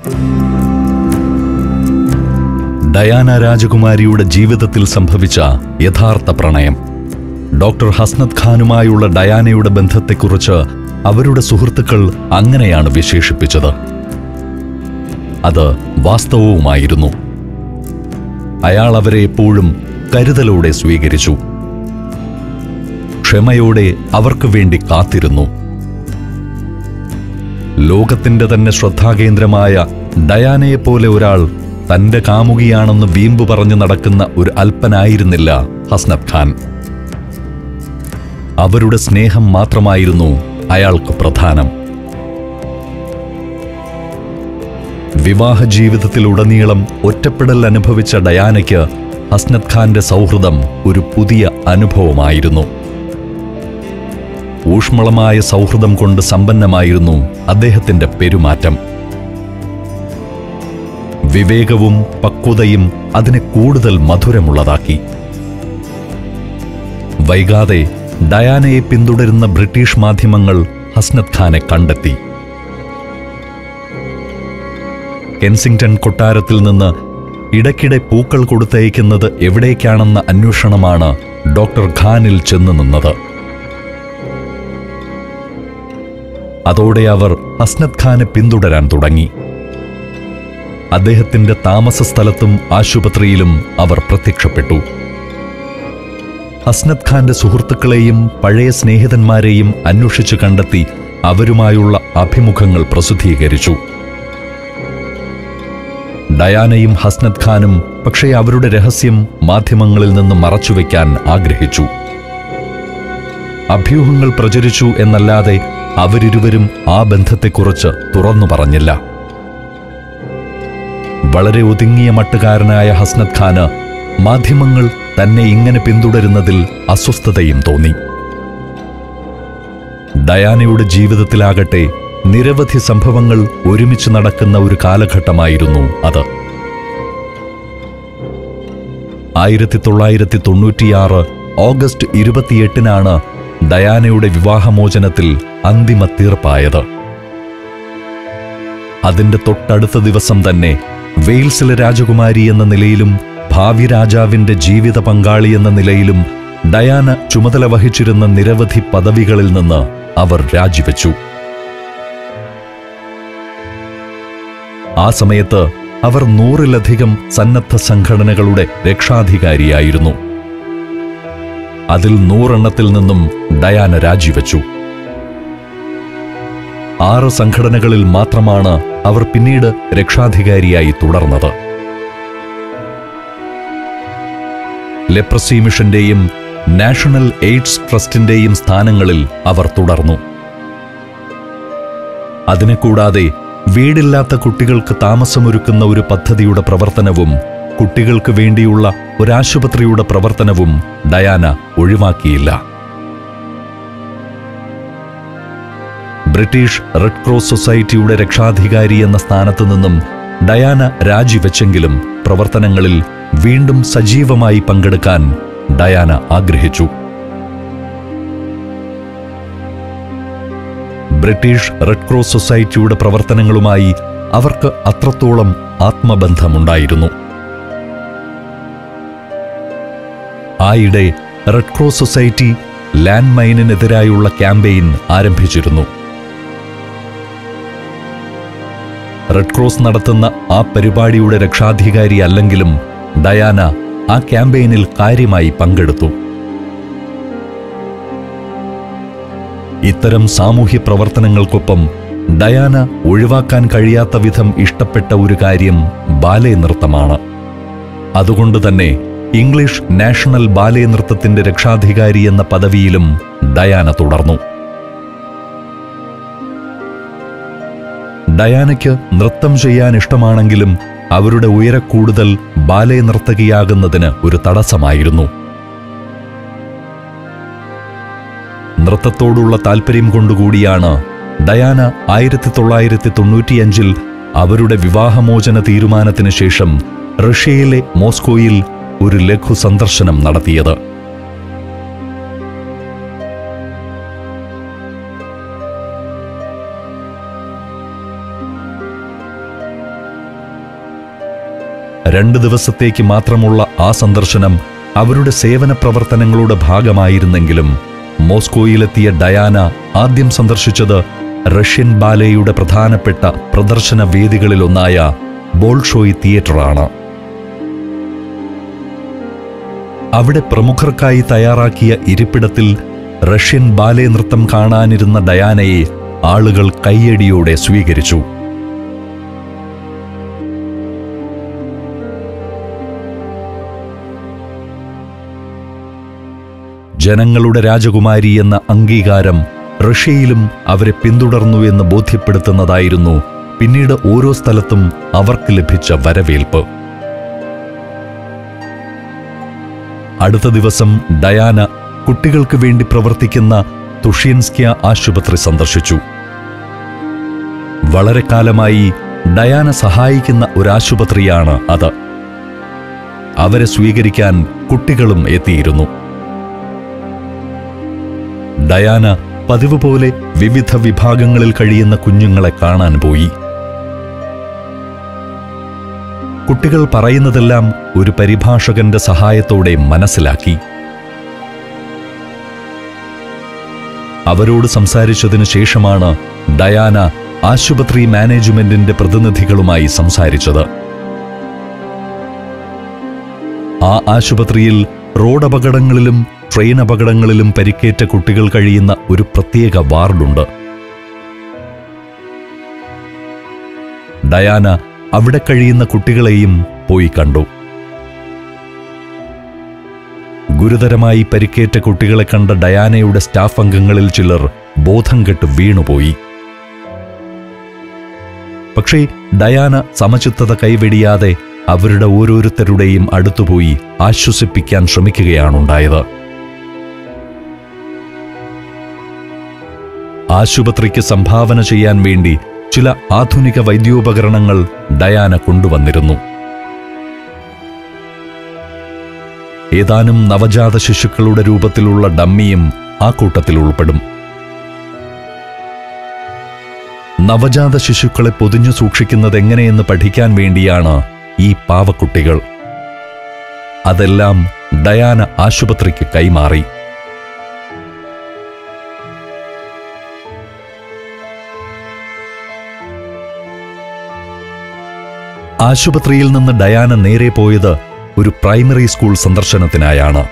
Diana രാജകുമാരിയുടെ ജീവിതത്തിൽ സംഭവിച്ച യഥാർത്ഥ പ്രണയം. ഡോക്ടർ ഹസ്നത് ഖാനുമായുള്ള ഡയാനയുടെ ബന്ധത്തെക്കുറിച്ച് അവരുടെ സുഹൃത്തുക്കൾ അങ്ങനെയാണ് വിശേഷിപ്പിച്ചത്. അത് വാസ്തവവുമായിരുന്നു. അയാൾ അവരെ എപ്പോഴും കരുതലോടെ സ്വീകരിച്ചു. ക്ഷമയോടെ അവർക്ക് വേണ്ടി കാത്തിരുന്നു. ലോകത്തിന്റെ തന്നെ ശ്രദ്ധാകേന്ദ്രമായ ഡയാനയെപ്പോലെ ഒരാൾ തന്റെ കാമുകിയാണെന്ന് വീമ്പ് പറഞ്ഞു നടക്കുന്ന ഒരു അല്പനായിരുന്നില്ല ഹസ്നത് ഖാൻ. അവരുടെ സ്നേഹം മാത്രമായിരുന്നു അയാൾക്ക് പ്രധാനം. വിവാഹ ജീവിതത്തിലുടനീളം ഒറ്റപ്പെടൽ അനുഭവിച്ച ഡയാനയ്ക്ക് ഹസ്നത് ഖാന്റെ സൗഹൃദം ഒരു പുതിയ അനുഭവമായിരുന്നു. ഊഷ്മളമായ സൗഹൃദം കൊണ്ട് സമ്പന്നമായിരുന്നു അദ്ദേഹത്തിന്റെ പെരുമാറ്റം. വിവേകവും പക്വതയും അതിനെ കൂടുതൽ മധുരമുള്ളതാക്കി. വൈകാതെ ഡയാനയെ പിന്തുടരുന്ന ബ്രിട്ടീഷ് മാധ്യമങ്ങൾ ഹസ്നത് ഖാനെ കണ്ടെത്തി. കെൻസിംഗ്ടൺ കൊട്ടാരത്തിൽ നിന്ന് ഇടയ്ക്കിടെ പൂക്കൾ കൊടുത്തയക്കുന്നത് എവിടേക്കാണെന്ന അന്വേഷണമാണ് ഡോക്ടർ ഖാനിൽ ചെന്നു നിന്നത്. അതോടെ അവർ ഹസ്നത് ഖാനെ പിന്തുടരാൻ തുടങ്ങി. അദ്ദേഹത്തിന്റെ താമസ സ്ഥലത്തും ആശുപത്രിയിലും അവർ പ്രത്യക്ഷപ്പെട്ടു. ഹസ്നത് ഖാന്റെ സുഹൃത്തുക്കളെയും പഴയ സ്നേഹിതന്മാരെയും അന്വേഷിച്ചു കണ്ടെത്തി അവരുമായുള്ള അഭിമുഖങ്ങൾ പ്രസിദ്ധീകരിച്ചു. ഡയാനയും ഹസ്നത് ഖാനും പക്ഷേ അവരുടെ രഹസ്യം മാധ്യമങ്ങളിൽ നിന്ന് മറച്ചുവെക്കാൻ ആഗ്രഹിച്ചു. അഭ്യൂഹങ്ങൾ പ്രചരിച്ചു എന്നല്ലാതെ അവരിരുവരും ആ ബന്ധത്തെക്കുറിച്ച് തുറന്നു പറഞ്ഞില്ല. വളരെ ഒതുങ്ങിയ മട്ടുകാരനായ ഹസ്നത് ഖാന് മാധ്യമങ്ങൾ തന്നെ ഇങ്ങനെ പിന്തുടരുന്നതിൽ അസ്വസ്ഥതയും തോന്നി. ഡയാനയുടെ ജീവിതത്തിലാകട്ടെ നിരവധി സംഭവങ്ങൾ ഒരുമിച്ച് നടക്കുന്ന ഒരു കാലഘട്ടമായിരുന്നു അത്. 1996 ഓഗസ്റ്റ് 28-നാണ് ഡയാനയുടെ വിവാഹമോചനത്തിൽ അന്തിമ തീർപ്പായത്. അതിന്റെ തൊട്ടടുത്ത ദിവസം തന്നെ വെയിൽസിലെ രാജകുമാരി എന്ന നിലയിലും ഭാവി രാജാവിന്റെ ജീവിത പങ്കാളി എന്ന നിലയിലും ഡയാന ചുമതല വഹിച്ചിരുന്ന നിരവധി പദവികളിൽ നിന്ന് അവർ രാജിവെച്ചു. ആ സമയത്ത് അവർ 100-ലധികം സന്നദ്ധ സംഘടനകളുടെ രക്ഷാധികാരിയായിരുന്നു. അതിൽ 100 എണ്ണത്തിൽ നിന്നും ഡയാന രാജിവെച്ചു. 6 സംഘടനകളിൽ മാത്രമാണ് അവർ പിന്നീട് രക്ഷാധികാരിയായി തുടർന്നത്. ലെപ്രസി മിഷന്റെയും നാഷണൽ എയ്ഡ്സ് ട്രസ്റ്റിന്റെയും സ്ഥാനങ്ങളിൽ അവർ തുടർന്നു. അതിനെക്കൂടാതെ വീടില്ലാത്ത കുട്ടികൾക്ക് താമസമൊരുക്കുന്ന ഒരു പദ്ധതിയുടെ പ്രവർത്തനവും കുട്ടികൾക്ക് വേണ്ടിയുള്ള ഒരാശുപത്രിയുടെ പ്രവർത്തനവും ഡയാന ഒഴിവാക്കിയില്ല. ബ്രിട്ടീഷ് റെഡ് ക്രോസ് സൊസൈറ്റിയുടെ രക്ഷാധികാരി എന്ന സ്ഥാനത്തു നിന്നും ഡയാന രാജിവെച്ചെങ്കിലും പ്രവർത്തനങ്ങളിൽ വീണ്ടും സജീവമായി പങ്കെടുക്കാൻ ഡയാന ആഗ്രഹിച്ചു. ബ്രിട്ടീഷ് റെഡ് ക്രോസ് സൊസൈറ്റിയുടെ പ്രവർത്തനങ്ങളുമായി അവർക്ക് അത്രത്തോളം ആത്മബന്ധമുണ്ടായിരുന്നു. ആയിടെ റെഡ് ക്രോസ് സൊസൈറ്റി ലാൻഡ് മൈനിനെതിരായുള്ള ക്യാമ്പയിൻ ആരംഭിച്ചിരുന്നു. റെഡ് ക്രോസ് നടത്തുന്ന ആ പരിപാടിയുടെ രക്ഷാധികാരി അല്ലെങ്കിലും ഡയാന ആ ക്യാമ്പയിനിൽ കാര്യമായി പങ്കെടുത്തു. ഇത്തരം സാമൂഹ്യ പ്രവർത്തനങ്ങൾക്കൊപ്പം ഡയാന ഒഴിവാക്കാൻ കഴിയാത്ത വിധം ഇഷ്ടപ്പെട്ട ഒരു കാര്യം ബാലെ നൃത്തമാണ്. അതുകൊണ്ടുതന്നെ ഇംഗ്ലീഷ് നാഷണൽ ബാലെ നൃത്തത്തിന്റെ രക്ഷാധികാരി എന്ന പദവിയിലും ഡയാന തുടർന്നു. ഡയാനയ്ക്ക് നൃത്തം ചെയ്യാൻ ഇഷ്ടമാണെങ്കിലും അവരുടെ ഉയരക്കൂടുതൽ ബാലെ നർത്തകിയാകുന്നതിന് ഒരു തടസ്സമായിരുന്നു. നൃത്തത്തോടുള്ള താൽപര്യം കൊണ്ടുകൂടിയാണ് ഡയാന 1995 അവരുടെ വിവാഹമോചന തീരുമാനത്തിന് ശേഷം റഷ്യയിലെ മോസ്കോയിൽ ഒരു ലഘു സന്ദർശനം നടത്തിയത്. 2 ദിവസത്തേക്ക് മാത്രമുള്ള ആ സന്ദർശനം അവരുടെ സേവന പ്രവർത്തനങ്ങളുടെ ഭാഗമായിരുന്നെങ്കിലും മോസ്കോയിലെത്തിയ ഡയാന ആദ്യം സന്ദർശിച്ചത് റഷ്യൻ ബാലെയുടെ പ്രധാനപ്പെട്ട പ്രദർശന വേദികളിലൊന്നായ ബോൾഷോയ് തിയേറ്ററാണ്. അവിടെ പ്രമുഖർക്കായി തയ്യാറാക്കിയ ഇരിപ്പിടത്തിൽ റഷ്യൻ ബാലെ നൃത്തം കാണാനിരുന്ന ഡയാനയെ ആളുകൾ കയ്യടിയോടെ സ്വീകരിച്ചു. ജനങ്ങളുടെ രാജകുമാരി എന്ന അംഗീകാരം റഷ്യയിലും അവരെ പിന്തുടർന്നുവെന്ന് ബോധ്യപ്പെടുത്തുന്നതായിരുന്നു പിന്നീട് ഓരോ സ്ഥലത്തും അവർക്ക് ലഭിച്ച വരവേൽപ്പ്. അടുത്ത ദിവസം ഡയാന കുട്ടികൾക്ക് വേണ്ടി പ്രവർത്തിക്കുന്ന തുഷിൻസ്ക്യ ആശുപത്രി സന്ദർശിച്ചു. വളരെ കാലമായി ഡയാന സഹായിക്കുന്ന ഒരാശുപത്രിയാണ് അത്. അവരെ സ്വീകരിക്കാൻ കുട്ടികളും എത്തിയിരുന്നു. ഡയാന പതിവ് പോലെ വിവിധ വിഭാഗങ്ങളിൽ കഴിയുന്ന കുഞ്ഞുങ്ങളെ കാണാൻ പോയി. കുട്ടികൾ പറയുന്നതെല്ലാം ഒരു പരിഭാഷകന്റെ സഹായത്തോടെ മനസ്സിലാക്കി. അവരോട് സംസാരിച്ചതിനു ശേഷമാണ് ഡയാന ആശുപത്രി മാനേജ്മെന്റിന്റെ പ്രതിനിധികളുമായി സംസാരിച്ചത്. ആ ആശുപത്രിയിൽ റോഡപകടങ്ങളിലും ട്രെയിൻ അപകടങ്ങളിലും പരിക്കേറ്റ കുട്ടികൾ കഴിയുന്ന ഒരു പ്രത്യേക വാർഡുണ്ട്. ഡയാന അവിടെ കഴിയുന്ന കുട്ടികളെയും പോയി കണ്ടു. ഗുരുതരമായി പരിക്കേറ്റ കുട്ടികളെ കണ്ട ഡയാനയുടെ സ്റ്റാഫ് അംഗങ്ങളിൽ ചിലർ ബോധം കെട്ട് വീണുപോയി. പക്ഷേ ഡയാന സമചിത്തത കൈവെടിയാതെ അവരുടെ ഓരോരുത്തരുടെയും അടുത്തുപോയി ആശ്വസിപ്പിക്കാൻ ശ്രമിക്കുകയാണുണ്ടായത്. ആശുപത്രിക്ക് സംഭാവന ചെയ്യാൻ വേണ്ടി ചില ആധുനിക വൈദ്യോപകരണങ്ങൾ ഡയാന കൊണ്ടുവന്നിരുന്നു. ഏതാനും നവജാത ശിശുക്കളുടെ രൂപത്തിലുള്ള ഡമ്മിയും ആ കൂട്ടത്തിൽ ഉൾപ്പെടും. നവജാത ശിശുക്കളെ പൊതിഞ്ഞു സൂക്ഷിക്കുന്നതെങ്ങനെയെന്ന് പഠിക്കാൻ വേണ്ടിയാണ് ഈ പാവക്കുട്ടികൾ. അതെല്ലാം ഡയാന ആശുപത്രിക്ക് കൈമാറി. ആശുപത്രിയിൽ നിന്ന് ഡയാന നേരെ പോയത് ഒരു പ്രൈമറി സ്കൂൾ സന്ദർശനത്തിനായാണ്.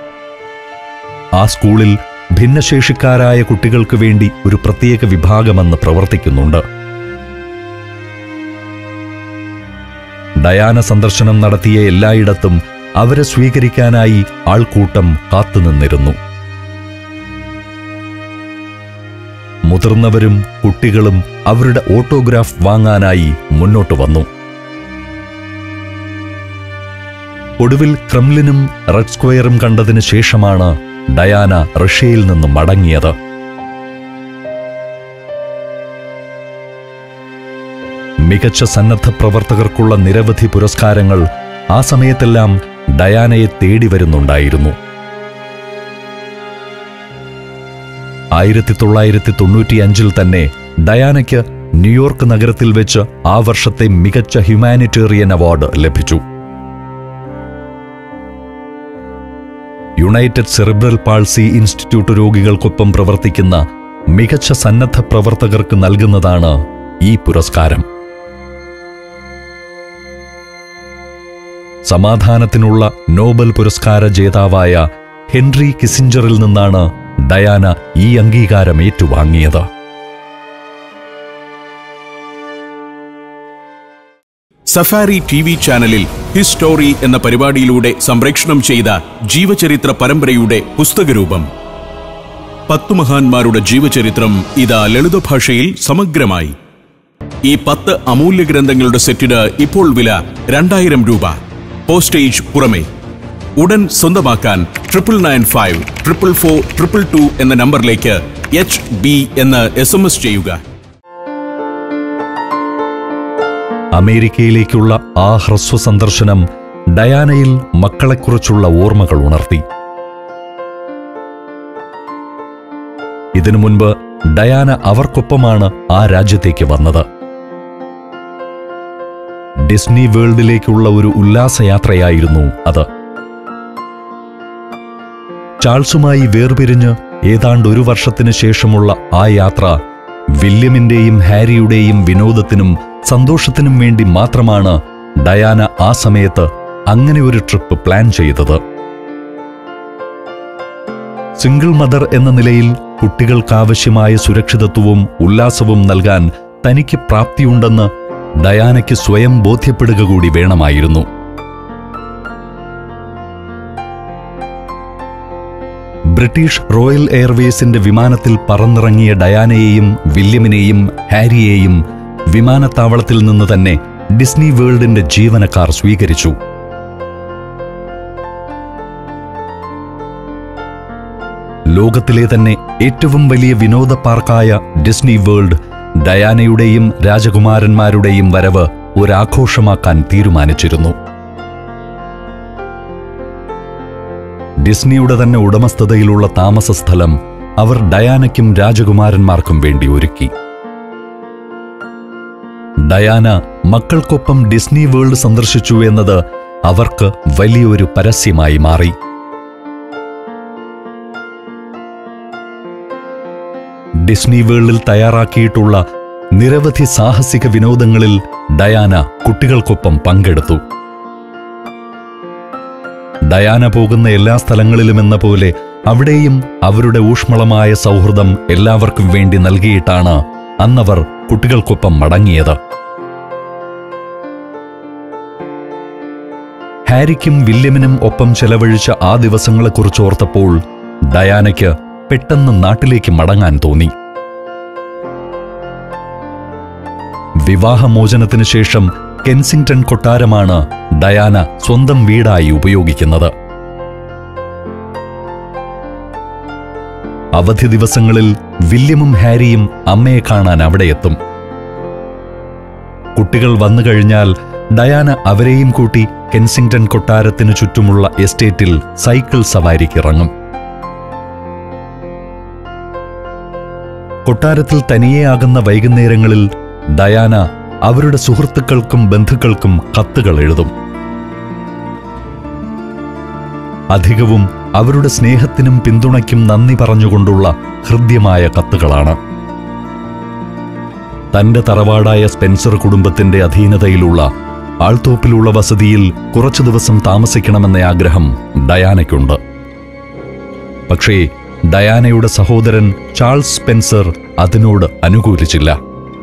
ആ സ്കൂളിൽ ഭിന്നശേഷിക്കാരായ കുട്ടികൾക്ക് വേണ്ടി ഒരു പ്രത്യേക വിഭാഗമെന്ന് പ്രവർത്തിക്കുന്നുണ്ട്. ഡയാന സന്ദർശനം നടത്തിയ എല്ലായിടത്തും അവരെ സ്വീകരിക്കാനായി ആൾക്കൂട്ടം കാത്തുനിന്നിരുന്നു. മുതിർന്നവരും കുട്ടികളും അവരുടെ ഓട്ടോഗ്രാഫ് വാങ്ങാനായി മുന്നോട്ട് വന്നു. ഒടുവിൽ ക്രെംലിനും റെഡ് സ്ക്വയറും കണ്ടതിന് ശേഷമാണ് ഡയാന റഷ്യയിൽ നിന്ന് മടങ്ങിയത്. മികച്ച സന്നദ്ധ പ്രവർത്തകർക്കുള്ള നിരവധി പുരസ്കാരങ്ങൾ ആ സമയത്തെല്ലാം ഡയാനയെ തേടി വരുന്നുണ്ടായിരുന്നു. 1995 തന്നെ ഡയാനയ്ക്ക് ന്യൂയോർക്ക് നഗരത്തിൽ വെച്ച് ആ വർഷത്തെ മികച്ച ഹ്യൂമാനിറ്റേറിയൻ അവാർഡ് ലഭിച്ചു. യുണൈറ്റഡ് സെറിബ്രൽ പാൾസി ഇൻസ്റ്റിറ്റ്യൂട്ട് രോഗികൾക്കൊപ്പം പ്രവർത്തിക്കുന്ന മികച്ച സന്നദ്ധ പ്രവർത്തകർക്ക് നൽകുന്നതാണ് ഈ പുരസ്കാരം. സമാധാനത്തിനുള്ള നോബൽ പുരസ്കാര ജേതാവായ ഹെൻറി കിസിഞ്ചറിൽ നിന്നാണ് ഡയാന ഈ അംഗീകാരം ഏറ്റുവാങ്ങിയത്. സഫാരി ടിവി ചാനലിൽ ഹിസ്റ്റോറി എന്ന പരിപാടിയിലൂടെ സംപ്രേഷണം ചെയ്ത ജീവചരിത്ര പരമ്പരയുടെ പുസ്തകരൂപം 10 മഹാന്മാരുടെ ജീവചരിത്രം ഇതാ ലളിതഭാഷയിൽ സമഗ്രമായി. ഈ 10 അമൂല്യ ഗ്രന്ഥങ്ങളുടെ സെറ്റിന് ഇപ്പോൾ വില 2000 രൂപ. പോസ്റ്റേജ് പുറമെ. ഉടൻ സ്വന്തമാക്കാൻ 9995444222 എന്ന നമ്പറിലേക്ക് HB എന്ന് SMS ചെയ്യുക. അമേരിക്കയിലേക്കുള്ള ആ ഹ്രസ്വ സന്ദർശനം ഡയാനയിൽ മക്കളെക്കുറിച്ചുള്ള ഓർമ്മകൾ ഉണർത്തി. ഇതിനു മുൻപ് ഡയാന അവർക്കൊപ്പമാണ് ആ രാജ്യത്തേക്ക് വന്നത്. ഡിസ്നി വേൾഡിലേക്കുള്ള ഒരു ഉല്ലാസയാത്രയായിരുന്നു അത്. ചാൾസുമായി വേർപിരിഞ്ഞ് ഏതാണ്ട് 1 വർഷത്തിനു ശേഷമുള്ള ആ യാത്ര വില്യമിന്റെയും ഹാരിയുടെയും വിനോദത്തിനും സന്തോഷത്തിനും വേണ്ടി മാത്രമാണ് ഡയാന ആ സമയത്ത് അങ്ങനെ ഒരു ട്രിപ്പ് പ്ലാൻ ചെയ്തത്. സിംഗിൾ മദർ എന്ന നിലയിൽ കുട്ടികൾക്കാവശ്യമായ സുരക്ഷിതത്വവും ഉല്ലാസവും നൽകാൻ തനിക്ക് പ്രാപ്തിയുണ്ടെന്ന് ഡയാനയ്ക്ക് സ്വയം ബോധ്യപ്പെടുക കൂടി വേണമായിരുന്നു. ബ്രിട്ടീഷ് റോയൽ എയർവേസിന്റെ വിമാനത്തിൽ പറന്നിറങ്ങിയ ഡയാനയെയും വില്യമിനെയും ഹാരിയെയും വിമാനത്താവളത്തിൽ നിന്ന് തന്നെ ഡിസ്നി വേൾഡിന്റെ ജീവനക്കാർ സ്വീകരിച്ചു. ലോകത്തിലെ തന്നെ ഏറ്റവും വലിയ വിനോദ പാർക്കായ ഡിസ്നി വേൾഡ് ഡയാനയുടെയും രാജകുമാരന്മാരുടെയും വരവ് ഒരാഘോഷമാക്കാൻ തീരുമാനിച്ചിരുന്നു. ഡിസ്നിയുടെ തന്നെ ഉടമസ്ഥതയിലുള്ള താമസ സ്ഥലം അവർ ഡയാനയ്ക്കും രാജകുമാരന്മാർക്കും വേണ്ടി ഒരുക്കി. ഡയാന മക്കൾക്കൊപ്പം ഡിസ്നി വേൾഡ് സന്ദർശിച്ചു എന്നത് അവർക്ക് വലിയൊരു പരസ്യമായി മാറി. ഡിസ്നി വേൾഡിൽ തയ്യാറാക്കിയിട്ടുള്ള നിരവധി സാഹസിക വിനോദങ്ങളിൽ ഡയാന കുട്ടികൾക്കൊപ്പം പങ്കെടുത്തു. ഡയാന പോകുന്ന എല്ലാ സ്ഥലങ്ങളിലുമെന്ന പോലെ അവിടെയും അവരുടെ ഊഷ്മളമായ സൗഹൃദം എല്ലാവർക്കും വേണ്ടി നൽകിയിട്ടാണ് അന്നവർ കുട്ടികൾക്കൊപ്പം മടങ്ങിയത്. ഹാരിക്കും വില്യമിനും ഒപ്പം ചെലവഴിച്ച ആ ദിവസങ്ങളെക്കുറിച്ച് ഓർത്തപ്പോൾ ഡയാനയ്ക്ക് പെട്ടെന്ന് നാട്ടിലേക്ക് മടങ്ങാൻ തോന്നി. വിവാഹമോചനത്തിനു ശേഷം കെൻസിംഗ്ടൺ കൊട്ടാരമാണ് ഡയാന സ്വന്തം വീടായി ഉപയോഗിക്കുന്നത്. അവധി ദിവസങ്ങളിൽ വില്യമും ഹാരിയും അമ്മയെ കാണാൻ അവിടെ എത്തും. കുട്ടികൾ വന്നു കഴിഞ്ഞാൽ ഡയാന അവരെയും കൂട്ടി കെൻസിംഗ്ടൺ കൊട്ടാരത്തിനു ചുറ്റുമുള്ള എസ്റ്റേറ്റിൽ സൈക്കിൾ സവാരിക്കിറങ്ങും. കൊട്ടാരത്തിൽ തനിയെയാകുന്ന വൈകുന്നേരങ്ങളിൽ ഡയാന അവരുടെ സുഹൃത്തുക്കൾക്കും ബന്ധുക്കൾക്കും കത്തുകൾ എഴുതും. അധികവും അവരുടെ സ്നേഹത്തിനും പിന്തുണയ്ക്കും നന്ദി പറഞ്ഞുകൊണ്ടുള്ള ഹൃദ്യമായ കത്തുകളാണ്. തന്റെ തറവാടായ സ്പെൻസർ കുടുംബത്തിന്റെ അധീനതയിലുള്ള ആൾത്തോപ്പിലുള്ള വസതിയിൽ കുറച്ചു ദിവസം താമസിക്കണമെന്ന ആഗ്രഹം ഡയാനയ്ക്കുണ്ട്. പക്ഷേ ഡയാനയുടെ സഹോദരൻ ചാൾസ് സ്പെൻസർ അതിനോട് അനുകൂലിച്ചില്ല.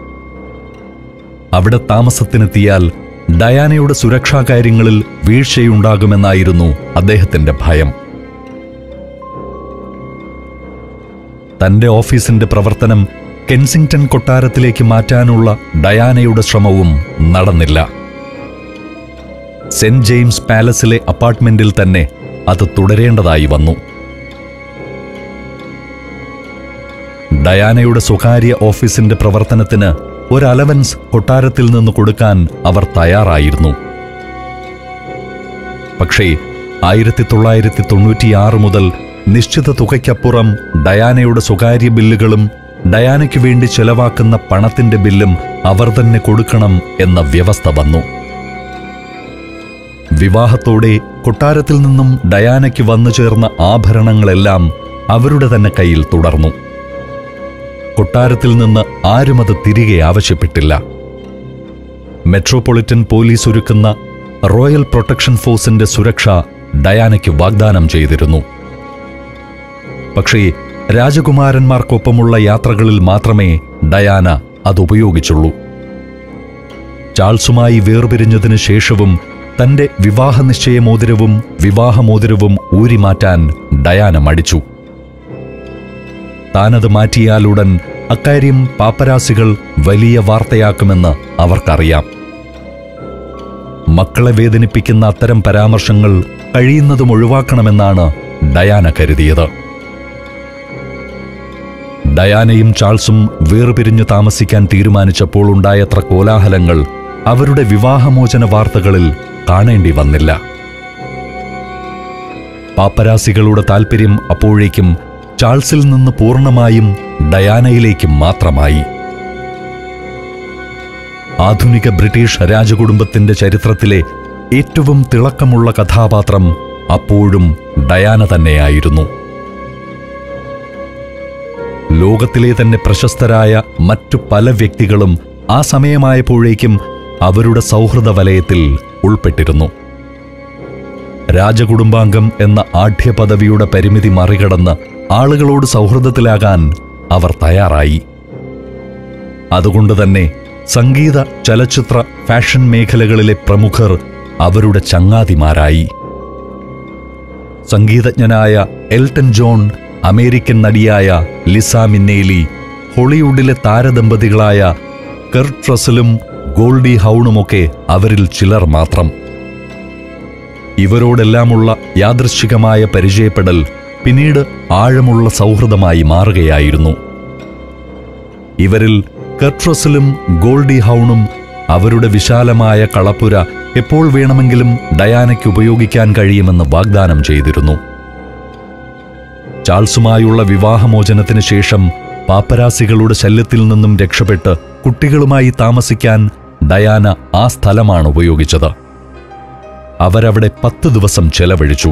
അവിടെ താമസത്തിനെത്തിയാൽ ഡയാനയുടെ സുരക്ഷാ കാര്യങ്ങളിൽ വീഴ്ചയുണ്ടാകുമെന്നായിരുന്നു അദ്ദേഹത്തിന്റെ ഭയം. തന്റെ ഓഫീസിന്റെ പ്രവർത്തനം കെൻസിംഗ്ടൺ കൊട്ടാരത്തിലേക്ക് മാറ്റാനുള്ള ഡയാനയുടെ ശ്രമവും നടന്നില്ല. സെന്റ് ജെയിംസ് പാലസിലെ അപ്പാർട്ട്മെന്റിൽ തന്നെ അത് തുടരേണ്ടതായി വന്നു. ഡയാനയുടെ സ്വകാര്യ ഓഫീസിന്റെ പ്രവർത്തനത്തിന് ഒരു അലവൻസ് കൊട്ടാരത്തിൽ നിന്ന് കൊടുക്കാൻ അവർ തയ്യാറായിരുന്നു. പക്ഷേ 1996 മുതൽ നിശ്ചിത തുകയ്ക്കപ്പുറം ഡയാനയുടെ സ്വകാര്യ ബില്ലുകളും ഡയാനയ്ക്ക് വേണ്ടി ചെലവാക്കുന്ന പണത്തിന്റെ ബില്ലും അവർ തന്നെ കൊടുക്കണം എന്ന വ്യവസ്ഥ വന്നു. വിവാഹത്തോടെ കൊട്ടാരത്തിൽ നിന്നും ഡയാനയ്ക്ക് വന്നു ചേർന്ന ആഭരണങ്ങളെല്ലാം അവരുടെ തന്നെ കയ്യിൽ തുടർന്നു. കൊട്ടാരത്തിൽ നിന്ന് ആരും അത് തിരികെ ആവശ്യപ്പെട്ടില്ല. മെട്രോപൊളിറ്റൻ പോലീസ് ഒരുക്കുന്ന റോയൽ പ്രൊട്ടക്ഷൻ ഫോഴ്സിന്റെ സുരക്ഷ ഡയാനയ്ക്ക് വാഗ്ദാനം ചെയ്തിരുന്നു. പക്ഷേ രാജകുമാരന്മാർക്കൊപ്പമുള്ള യാത്രകളിൽ മാത്രമേ ഡയാന അതുപയോഗിച്ചുള്ളൂ. ചാൾസുമായി വേർപിരിഞ്ഞതിനു ശേഷവും തന്റെ വിവാഹനിശ്ചയമോതിരവും വിവാഹമോതിരവും ഊരിമാറ്റാൻ ഡയാന മടിച്ചു. താനത് മാറ്റിയാലുടൻ അക്കാര്യം പാപ്പരാസികൾ വലിയ വാർത്തയാക്കുമെന്ന് അവർക്കറിയാം. മക്കളെ വേദനിപ്പിക്കുന്ന അത്തരം പരാമർശങ്ങൾ കഴിയുന്നതും ഒഴിവാക്കണമെന്നാണ് ഡയാന കരുതിയത്. ഡയാനയും ചാൾസും വേർപിരിഞ്ഞു താമസിക്കാൻ തീരുമാനിച്ചപ്പോൾ ഉണ്ടായത്ര കോലാഹലങ്ങൾ അവരുടെ വിവാഹമോചന വാർത്തകളിൽ കാണേണ്ടി വന്നില്ല. പാപ്പരാസികളുടെ താൽപര്യം അപ്പോഴേക്കും ചാൾസിൽ നിന്ന് പൂർണ്ണമായും ഡയാനയിലേക്ക് മാത്രമായി. ആധുനിക ബ്രിട്ടീഷ് രാജകുടുംബത്തിന്റെ ചരിത്രത്തിലെ ഏറ്റവും തിളക്കമുള്ള കഥാപാത്രം അപ്പോഴും ഡയാന തന്നെയായിരുന്നു. ലോകത്തിലെ തന്നെ പ്രശസ്തരായ മറ്റു പല വ്യക്തികളും ആ സമയമായപ്പോഴേക്കും അവരുടെ സൗഹൃദ വലയത്തിൽ ഉൾപ്പെട്ടിരുന്നു. രാജകുടുംബാംഗം എന്ന ആഢ്യപദവിയുടെ പരിമിതി മറികടന്ന് ആളുകളോട് സൗഹൃദത്തിലാകാൻ അവർ തയ്യാറായി. അതുകൊണ്ടുതന്നെ സംഗീത, ചലച്ചിത്ര, ഫാഷൻ മേഖലകളിലെ പ്രമുഖർ അവരുടെ ചങ്ങാതിമാരായി. സംഗീതജ്ഞനായ എൽട്ടൺ ജോൺ, അമേരിക്കൻ നടിയായ ലിസ മിന്നേലി, ഹോളിവുഡിലെ താരദമ്പതികളായ കർട്ട് റസലും ഗോൾഡി ഹൗണുമൊക്കെ അവരിൽ ചിലർ മാത്രം. ഇവരോടെല്ലാമുള്ള യാദൃശ്ചികമായ പരിചയപ്പെടൽ പിന്നീട് ആഴമുള്ള സൗഹൃദമായി മാറുകയായിരുന്നു. ഇവരിൽ കർട്ട് റസലും ഗോൾഡി ഹൗണും അവരുടെ വിശാലമായ കളപ്പുര എപ്പോൾ വേണമെങ്കിലും ഡയാനയ്ക്ക് ഉപയോഗിക്കാൻ കഴിയുമെന്ന് വാഗ്ദാനം ചെയ്തിരുന്നു. ചാൾസുമായുള്ള വിവാഹമോചനത്തിന് ശേഷം പാപ്പരാസികളുടെ ശല്യത്തിൽ നിന്നും രക്ഷപ്പെട്ട് കുട്ടികളുമായി താമസിക്കാൻ ഡയാന ആ സ്ഥലമാണ് ഉപയോഗിച്ചത്. അവരവിടെ 10 ദിവസം ചെലവഴിച്ചു.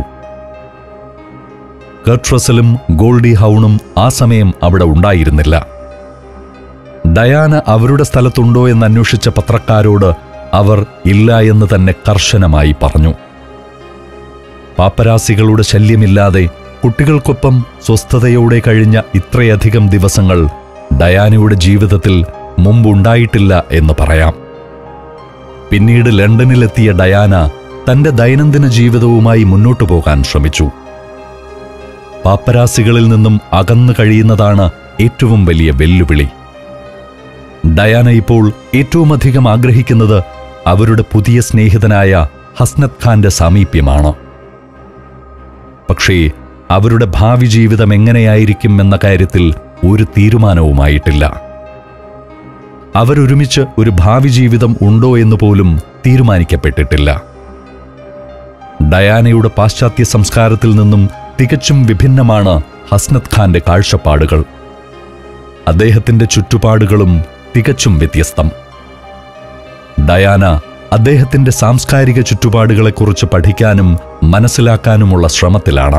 കർട്ട് റസലും ഗോൾഡി ഹൗണും ആ സമയം അവിടെ ഉണ്ടായിരുന്നില്ല. ഡയാന അവരുടെ സ്ഥലത്തുണ്ടോ എന്നന്വേഷിച്ച പത്രക്കാരോട് അവർ ഇല്ല എന്ന് തന്നെ കർശനമായി പറഞ്ഞു. പാപ്പരാസികളുടെ ശല്യമില്ലാതെ കുട്ടികൾക്കൊപ്പം സ്വസ്ഥതയോടെ കഴിഞ്ഞ ഇത്രയധികം ദിവസങ്ങൾ ഡയാനയുടെ ജീവിതത്തിൽ മുമ്പുണ്ടായിട്ടില്ല എന്ന് പറയാം. പിന്നീട് ലണ്ടനിലെത്തിയ ഡയാന തന്റെ ദൈനംദിന ജീവിതവുമായി മുന്നോട്ടു പോകാൻ ശ്രമിച്ചു. പാപ്പരാസികളിൽ നിന്നും അകന്നു കഴിയുന്നതാണ് ഏറ്റവും വലിയ വെല്ലുവിളി. ഡയാന ഇപ്പോൾ ഏറ്റവുമധികം ആഗ്രഹിക്കുന്നത് അവരുടെ പുതിയ സ്നേഹിതനായ ഹസ്നത് ഖാന്റെ സാമീപ്യമാണ്. പക്ഷേ അവരുടെ ഭാവി ജീവിതം എങ്ങനെയായിരിക്കും എന്ന കാര്യത്തിൽ ഒരു തീരുമാനവുമായിട്ടില്ല. അവരൊരുമിച്ച് ഒരു ഭാവി ജീവിതം ഉണ്ടോ എന്ന് പോലും തീരുമാനിക്കപ്പെട്ടിട്ടില്ല. ഡയാനയുടെ പാശ്ചാത്യ സംസ്കാരത്തിൽ നിന്നും തികച്ചും വിഭിന്നമാണ് ഹസ്നത് ഖാന്റെ കാഴ്ചപ്പാടുകൾ. അദ്ദേഹത്തിന്റെ ചുറ്റുപാടുകളും തികച്ചും വ്യത്യസ്തം. ഡയാന അദ്ദേഹത്തിന്റെ സാംസ്കാരിക ചുറ്റുപാടുകളെക്കുറിച്ച് പഠിക്കാനും മനസ്സിലാക്കാനുമുള്ള ശ്രമത്തിലാണ്.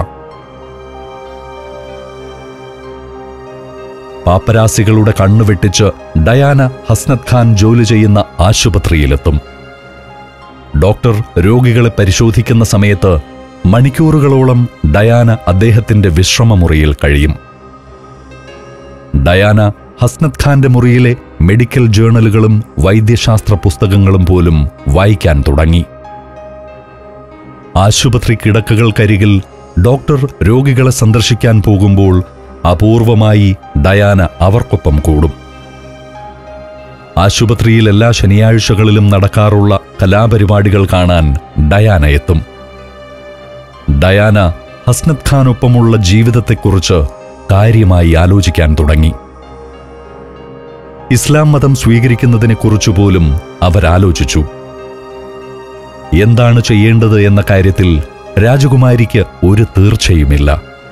പാപ്പരാസികളുടെ കണ്ണുവെട്ടിച്ച് ഡയാന ഹസ്നത് ഖാൻ ജോലി ചെയ്യുന്ന ആശുപത്രിയിലെത്തും. ഡോക്ടർ രോഗികളെ പരിശോധിക്കുന്ന സമയത്ത് മണിക്കൂറുകളോളം ഡയാന അദ്ദേഹത്തിന്റെ വിശ്രമമുറിയിൽ കഴിയും. ഡയാന ഹസ്നത് ഖാന്റെ മുറിയിലെ മെഡിക്കൽ ജേണലുകളും വൈദ്യശാസ്ത്ര പുസ്തകങ്ങളും പോലും വായിക്കാൻ തുടങ്ങി. ആശുപത്രി കിടക്കകൾക്കരികിൽ ഡോക്ടർ രോഗികളെ സന്ദർശിക്കാൻ പോകുമ്പോൾ അപൂർവമായി ഡയാന അവർക്കൊപ്പം കൂടും. ആശുപത്രിയിൽ എല്ലാ ശനിയാഴ്ചകളിലും നടക്കാറുള്ള കലാപരിപാടികൾ കാണാൻ ഡയാന എത്തും. ഡയാന ഹസ്നത് ഖാനൊപ്പമുള്ള ജീവിതത്തെക്കുറിച്ച് കാര്യമായി ആലോചിക്കാൻ തുടങ്ങി. ഇസ്ലാം മതം സ്വീകരിക്കുന്നതിനെക്കുറിച്ചു പോലും അവരാലോചിച്ചു. എന്താണ് ചെയ്യേണ്ടത് എന്ന കാര്യത്തിൽ രാജകുമാരിക്ക് ഒരു തീർച്ചയുമില്ല.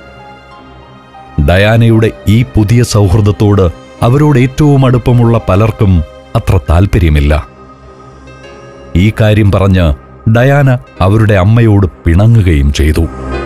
ഡയാനയുടെ ഈ പുതിയ സൗഹൃദത്തോട് അവരോട് ഏറ്റവും അടുപ്പമുള്ള പലർക്കും അത്ര താൽപ്പര്യമില്ല. ഈ കാര്യം പറഞ്ഞ് ഡയാന അവരുടെ അമ്മയോട് പിണങ്ങുകയും ചെയ്തു.